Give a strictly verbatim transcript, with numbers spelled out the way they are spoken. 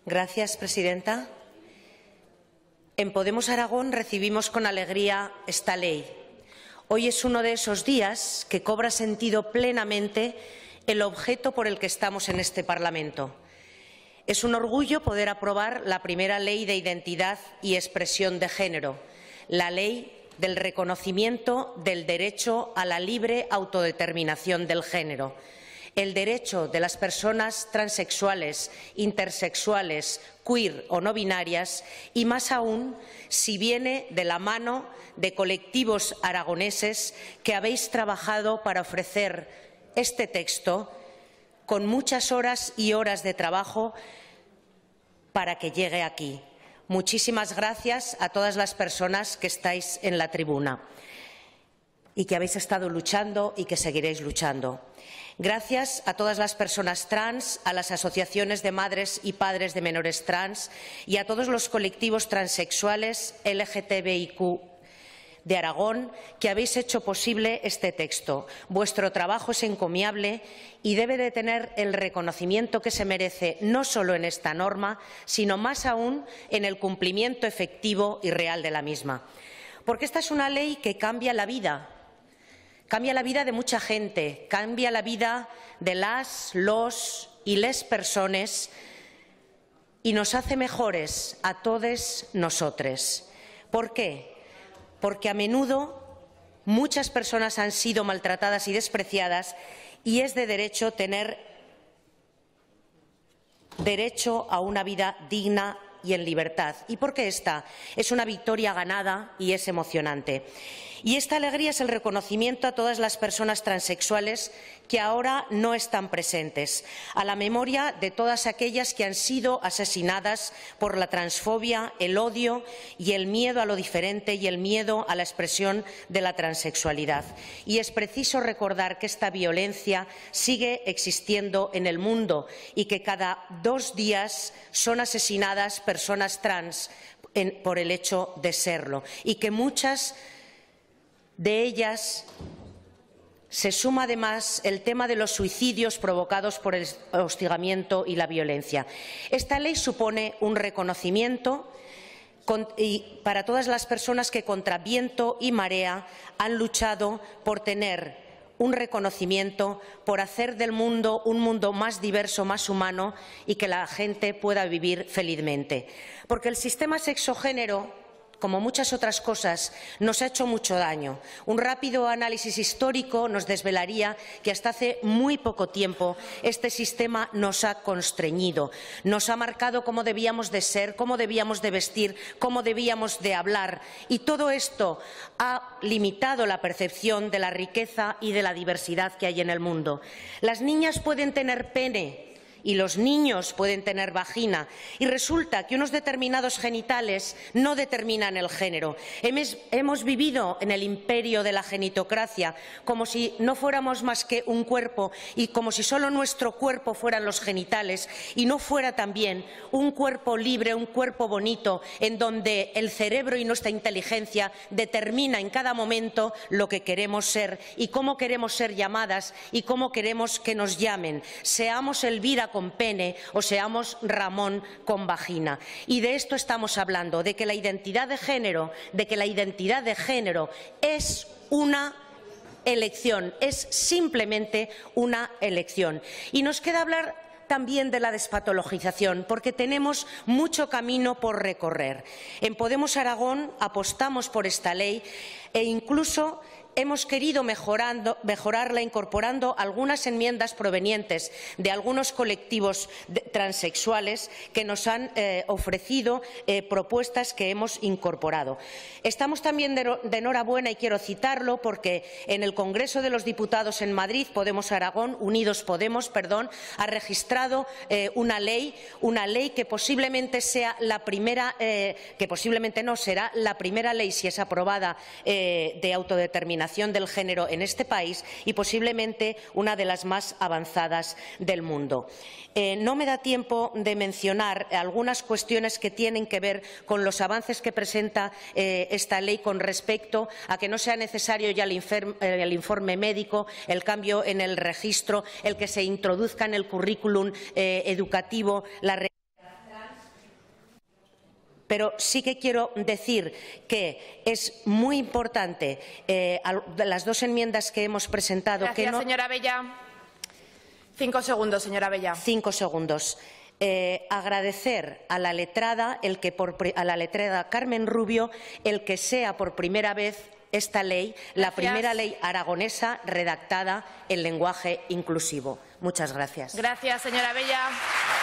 Gracias, presidenta. En Podemos Aragón recibimos con alegría esta ley. Hoy es uno de esos días que cobra sentido plenamente el objeto por el que estamos en este Parlamento. Es un orgullo poder aprobar la primera ley de identidad y expresión de género, la ley del reconocimiento del derecho a la libre autodeterminación del género. El derecho de las personas transexuales, intersexuales, queer o no binarias, y más aún si viene de la mano de colectivos aragoneses que habéis trabajado para ofrecer este texto con muchas horas y horas de trabajo para que llegue aquí. Muchísimas gracias a todas las personas que estáis en la tribuna y que habéis estado luchando y que seguiréis luchando. Gracias a todas las personas trans, a las asociaciones de madres y padres de menores trans y a todos los colectivos transexuales L G T B I Q de Aragón que habéis hecho posible este texto. Vuestro trabajo es encomiable y debe de tener el reconocimiento que se merece no solo en esta norma, sino más aún en el cumplimiento efectivo y real de la misma. Porque esta es una ley que cambia la vida. Cambia la vida de mucha gente, cambia la vida de las, los y les personas y nos hace mejores a todos nosotros. ¿Por qué? Porque a menudo muchas personas han sido maltratadas y despreciadas y es de derecho tener derecho a una vida digna y en libertad. ¿Y por qué esta? Es una victoria ganada y es emocionante. Y esta alegría es el reconocimiento a todas las personas transexuales que ahora no están presentes, a la memoria de todas aquellas que han sido asesinadas por la transfobia, el odio y el miedo a lo diferente y el miedo a la expresión de la transexualidad. Y es preciso recordar que esta violencia sigue existiendo en el mundo y que cada dos días son asesinadas personas trans en, por el hecho de serlo y que muchas de ellas se suma además el tema de los suicidios provocados por el hostigamiento y la violencia. Esta ley supone un reconocimiento para todas las personas que contra viento y marea han luchado por tener un reconocimiento, por hacer del mundo un mundo más diverso, más humano y que la gente pueda vivir felizmente. Porque el sistema sexogénero, como muchas otras cosas, nos ha hecho mucho daño. Un rápido análisis histórico nos desvelaría que hasta hace muy poco tiempo este sistema nos ha constreñido, nos ha marcado cómo debíamos de ser, cómo debíamos de vestir, cómo debíamos de hablar. Y todo esto ha limitado la percepción de la riqueza y de la diversidad que hay en el mundo. Las niñas pueden tener pene y los niños pueden tener vagina, y resulta que unos determinados genitales no determinan el género. Hemos, hemos vivido en el imperio de la genitocracia, como si no fuéramos más que un cuerpo y como si solo nuestro cuerpo fueran los genitales y no fuera también un cuerpo libre, un cuerpo bonito, en donde el cerebro y nuestra inteligencia determina en cada momento lo que queremos ser y cómo queremos ser llamadas y cómo queremos que nos llamen. Seamos Elvira con pene o seamos Ramón con vagina. Y de esto estamos hablando, de que la identidad de género, de que la identidad de género es una elección, es simplemente una elección. Y nos queda hablar también de la despatologización, porque tenemos mucho camino por recorrer. En Podemos Aragón apostamos por esta ley e incluso hemos querido mejorando, mejorarla incorporando algunas enmiendas provenientes de algunos colectivos de, transexuales que nos han eh, ofrecido eh, propuestas que hemos incorporado. Estamos también de, de enhorabuena, y quiero citarlo, porque en el Congreso de los Diputados en Madrid, Podemos Aragón, Unidos Podemos, perdón, ha registrado eh, una ley, una ley que posiblemente sea la primera, eh, que posiblemente no será la primera ley, si es aprobada, eh, de autodeterminación del género en este país y posiblemente una de las más avanzadas del mundo. Eh, no me da tiempo de mencionar algunas cuestiones que tienen que ver con los avances que presenta eh, esta ley con respecto a que no sea necesario ya el, el informe médico, el cambio en el registro, el que se introduzca en el currículum eh, educativo la realidad trans pero sí que quiero decir que es muy importante eh, las dos enmiendas que hemos presentado. Gracias, que no... señora Abellá. Cinco segundos, señora Abellá. Cinco segundos. Eh, agradecer a la letrada, el que por, a la letrada Carmen Rubio, el que sea por primera vez esta ley, gracias. La primera ley aragonesa redactada en lenguaje inclusivo. Muchas gracias. Gracias, señora Abellá.